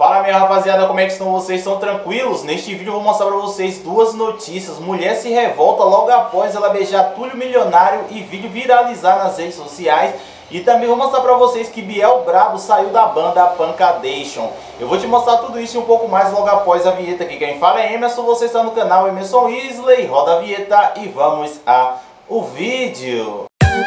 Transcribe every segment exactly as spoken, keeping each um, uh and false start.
Fala, minha rapaziada, como é que estão vocês? Estão tranquilos? Neste vídeo eu vou mostrar pra vocês duas notícias. Mulher se revolta logo após ela beijar Túlio Milionário e vídeo viralizar nas redes sociais. E também vou mostrar pra vocês que Biel Brabo saiu da banda Pancadation. Eu vou te mostrar tudo isso e um pouco mais logo após a vinheta aqui. Quem fala é Emerson, você está no canal Emerson Isley. Roda a vinheta e vamos ao vídeo.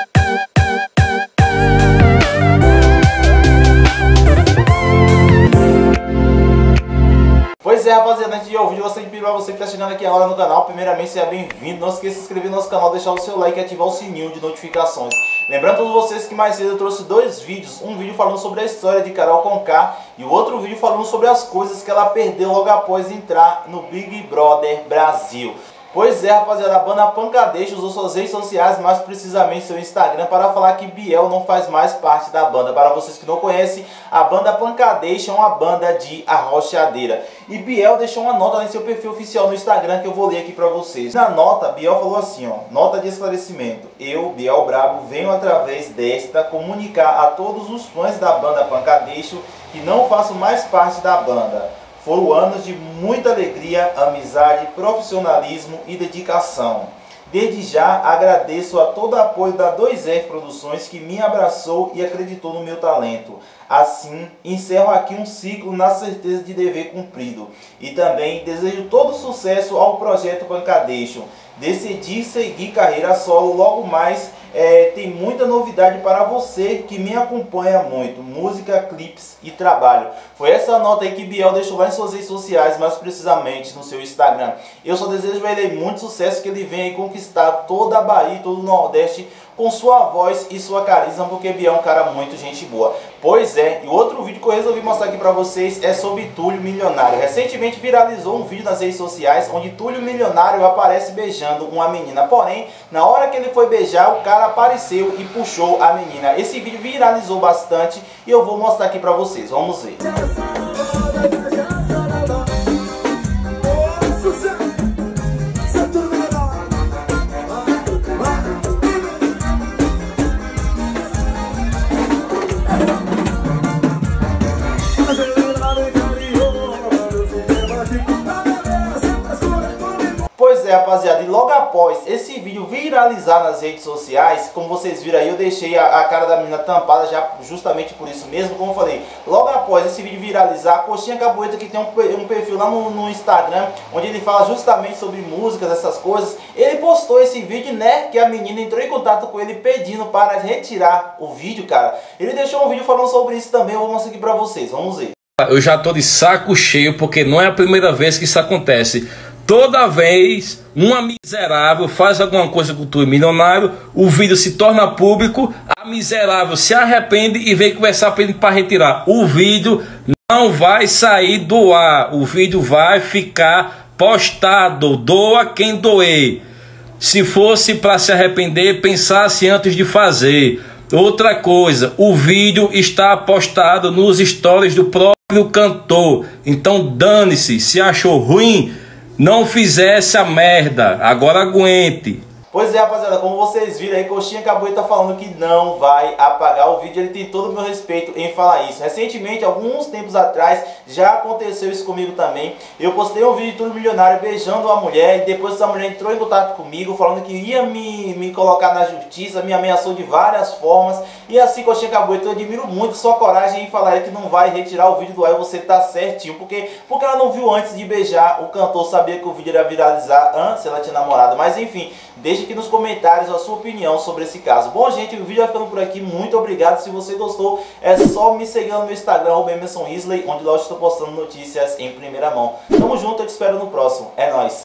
Pois é, rapaziada, antes de ir ao vídeo, eu gostaria de pedir pra você que está chegando aqui agora no canal, primeiramente, seja bem-vindo. Não esqueça de se inscrever no nosso canal, deixar o seu like e ativar o sininho de notificações. Lembrando a todos vocês que mais cedo eu trouxe dois vídeos, um vídeo falando sobre a história de Carol Conká e o outro vídeo falando sobre as coisas que ela perdeu logo após entrar no Big Brother Brasil. Pois é, rapaziada, a banda Pancadation usou suas redes sociais, mais precisamente seu Instagram, para falar que Biel não faz mais parte da banda. Para vocês que não conhecem, a banda Pancadation é uma banda de arrochadeira. E Biel deixou uma nota em seu perfil oficial no Instagram que eu vou ler aqui para vocês. Na nota, Biel falou assim, ó, nota de esclarecimento. Eu, Biel Brabo, venho através desta comunicar a todos os fãs da banda Pancadation que não faço mais parte da banda. Foram anos de muita alegria, amizade, profissionalismo e dedicação. Desde já agradeço a todo o apoio da dois R Produções que me abraçou e acreditou no meu talento. Assim, encerro aqui um ciclo na certeza de dever cumprido. E também desejo todo sucesso ao projeto Pancadation. Decidi seguir carreira solo logo mais. É, tem muita novidade para você que me acompanha muito, música, clipes e trabalho. Foi essa nota aí que Biel deixou lá em suas redes sociais, mais precisamente no seu Instagram. Eu só desejo a ele muito sucesso, que ele venha aí conquistar toda a Bahia, todo o Nordeste com sua voz e sua carisma, porque Biel é um cara muito gente boa. Pois é, e outro vídeo que eu resolvi mostrar aqui pra vocês é sobre Túlio Milionário. Recentemente viralizou um vídeo nas redes sociais onde Túlio Milionário aparece beijando uma menina. Porém, na hora que ele foi beijar, o cara apareceu e puxou a menina. Esse vídeo viralizou bastante e eu vou mostrar aqui pra vocês. Vamos ver. Pois é, rapaziada, e logo após esse vídeo viralizar nas redes sociais, como vocês viram aí, eu deixei a, a cara da menina tampada já justamente por isso mesmo, como eu falei. Logo após esse vídeo viralizar, a Coxinha Capoeira, que tem um, um perfil lá no, no Instagram, onde ele fala justamente sobre músicas, essas coisas, ele postou esse vídeo, né, que a menina entrou em contato com ele pedindo para retirar o vídeo, cara. Ele deixou um vídeo falando sobre isso também, eu vou mostrar aqui pra vocês, vamos ver. Eu já tô de saco cheio, porque não é a primeira vez que isso acontece. Toda vez uma miserável faz alguma coisa com o Túlio Milionário, o vídeo se torna público, a miserável se arrepende e vem conversar pedindo para retirar. O vídeo não vai sair do ar, o vídeo vai ficar postado, doa quem doer. Se fosse para se arrepender, pensasse antes de fazer. Outra coisa, o vídeo está postado nos stories do próprio cantor, então dane-se, se achou ruim, não fizesse a merda, agora aguente. Pois é, rapaziada, como vocês viram aí, Coxinha Capoeira tá falando que não vai apagar o vídeo. Ele tem todo o meu respeito em falar isso. Recentemente, alguns tempos atrás, já aconteceu isso comigo também. Eu postei um vídeo de Túlio Milionário beijando uma mulher e depois essa mulher entrou em contato comigo falando que ia me, me colocar na justiça, me ameaçou de várias formas. E assim, Coxinha Capoeira, eu admiro muito sua coragem em falar que não vai retirar o vídeo do ar e você tá certinho. Porque, porque ela não viu antes de beijar o cantor, sabia que o vídeo ia viralizar antes, ela tinha namorado. Mas enfim, deixa aqui nos comentários a sua opinião sobre esse caso. Bom, gente, o vídeo vai ficando por aqui. Muito obrigado. Se você gostou, é só me seguir no meu Instagram, Emerson Isley, onde lá eu estou postando notícias em primeira mão. Tamo junto, eu te espero no próximo. É nóis.